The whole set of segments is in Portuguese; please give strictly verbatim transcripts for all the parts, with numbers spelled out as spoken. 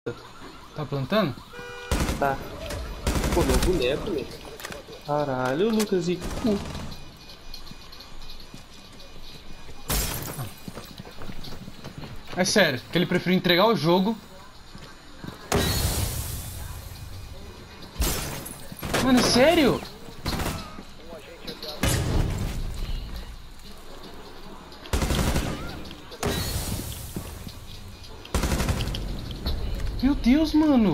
Tá plantando? Tá. Pô, meu boneco, meu. Caralho, Lucas e... É sério, que ele preferiu entregar o jogo. Mano, é sério? Meu Deus, mano.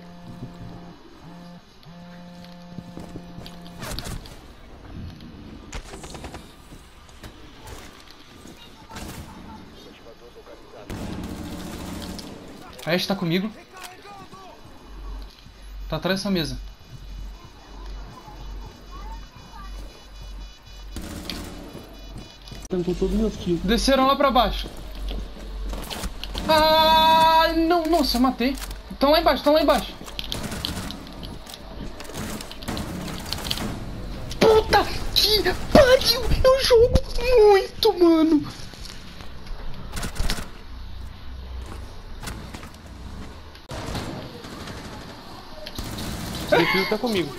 A Ashe tá comigo. Tá atrás dessa mesa. Com todos meus kills. Desceram lá pra baixo. Ah, não, nossa, eu matei. Estão lá embaixo, estão lá embaixo. Puta que pariu! Eu jogo muito, mano. Meu filho tá comigo.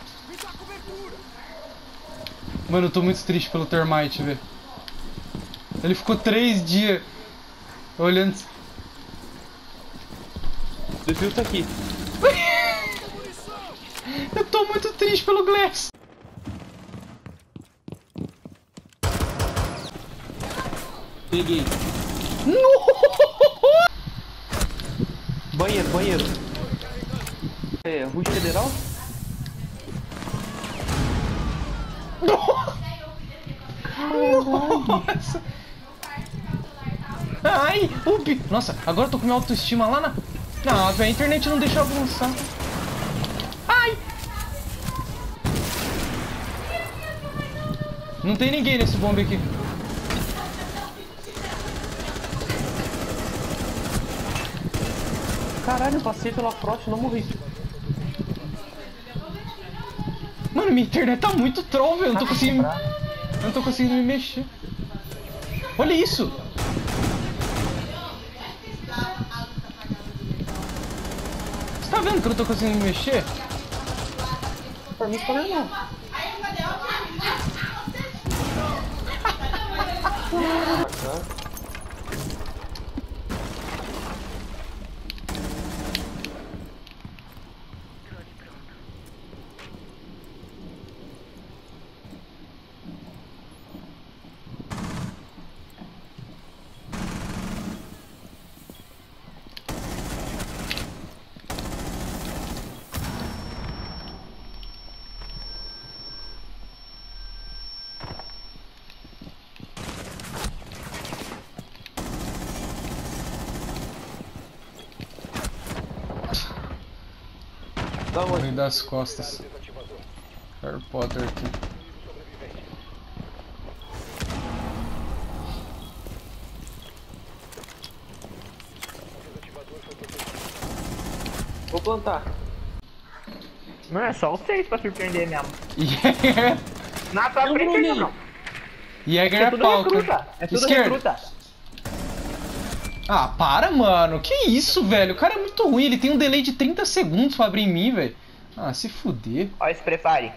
Mano, eu tô muito triste pelo Termite, velho. Ele ficou três dias olhando. Meu filho tá aqui. Eu tô muito triste pelo Glass. Peguei. No! Banheiro, banheiro. É, Rush Federal? Nossa! Ai, o bi... Nossa, agora eu tô com minha autoestima lá na... Não, a internet não deixa eu avançar. Ai! Não tem ninguém nesse bombe aqui. Caralho, eu passei pela frost e não morri. Mano, minha internet tá muito troll, velho. Eu não tô conseguindo... Eu não tô conseguindo me mexer. Olha isso! Você tá vendo que eu não tô conseguindo me mexer? Pra mim tá normal. Da onde? Vem das costas. Harry Potter aqui. Vou plantar. Não, é só vocês pra surpreender mesmo. Jäger. Na tua frente ainda não. Jäger É é tudo palco. recruta. É tudo Esquerda. recruta. Ah, para, mano. Que isso, velho? O cara é muito ruim. Ele tem um delay de trinta segundos pra abrir em mim, velho. Ah, se fuder. Ó, esse prepare.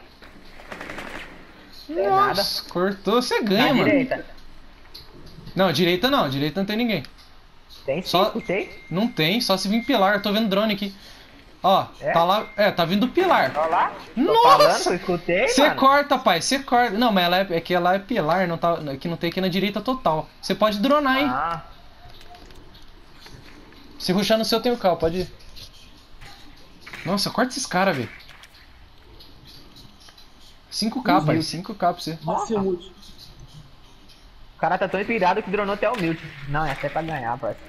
É Nossa, cortou. Você ganha, Na mano. direita. Não, direita não. Direita não tem ninguém. Tem Só- cinco, tem? Não tem, só se vir pilar. Eu tô vendo drone aqui. Ó, É? tá lá. É, tá vindo pilar. Ó lá. Tô Nossa! falando, eu escutei, Você mano. corta, pai, você corta. Não, mas ela é, é que ela é pilar, não tá, que não tem aqui na direita total. Você pode dronar, hein? Ah, Se rushar no seu, tem o cal, pode ir. Nossa, corta esses caras, velho. cinco K, pai, cinco K pra você. Nossa, é muito. o cara tá tão inspirado que dronou até o mute. Não, essa é pra ganhar, parça.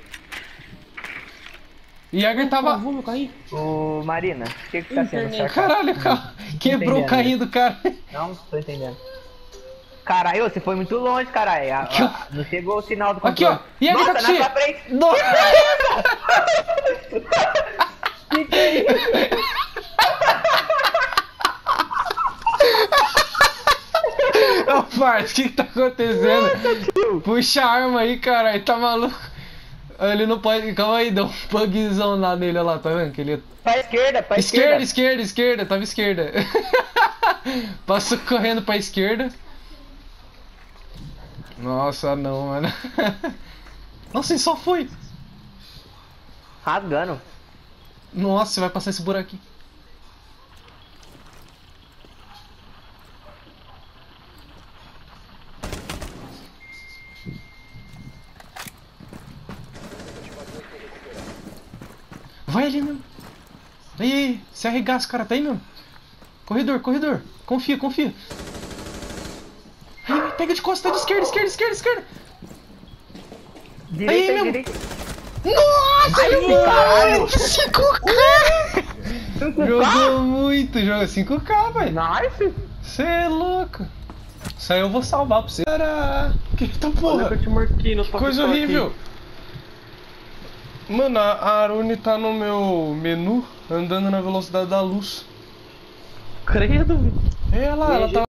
E Jäger tava. Vamos cair. Ô, Marina, o que que tá sendo Internet. certo? Caralho, o carro quebrou o entendendo, carrinho do cara. Não, tô entendendo. Caralho, você foi muito longe, caralho. A- Aqui, ó. a- Não chegou o sinal do Aqui, controle. ó. Jäger Nossa, tá na cheio. sua frente. Nossa. Que que é isso? Ô, parça, o que que tá acontecendo? Puxa a arma aí, caralho, tá maluco? Ele não pode. Calma aí, deu um bugzão lá nele, olha lá, tá vendo? Que ele... Pra esquerda, pra Esquerda, esquerda. esquerda, esquerda, tava esquerda. Passou correndo pra esquerda. Nossa, não, mano. Nossa, ele só foi. Rasgando. Nossa, você vai passar esse buraco aqui. Vai ali mesmo. Aí, aí, se arregaça, cara, tá aí mesmo. Corredor, corredor. Confia, confia. Aí, pega de costas, tá de esquerda, esquerda, esquerda, esquerda. Direita, Aí, mesmo. direita. Nossa, Ai, ele caralho. cinco K! Jogou muito, joga cinco K, velho. Nice. Você é louco. Isso aí eu vou salvar pra você. Cara, que tá Olha que porra. eu te marquei no top Coisa aqui. horrível. Mano, a a Arune tá no meu menu, andando na velocidade da luz. Credo, velho. É lá, ela tá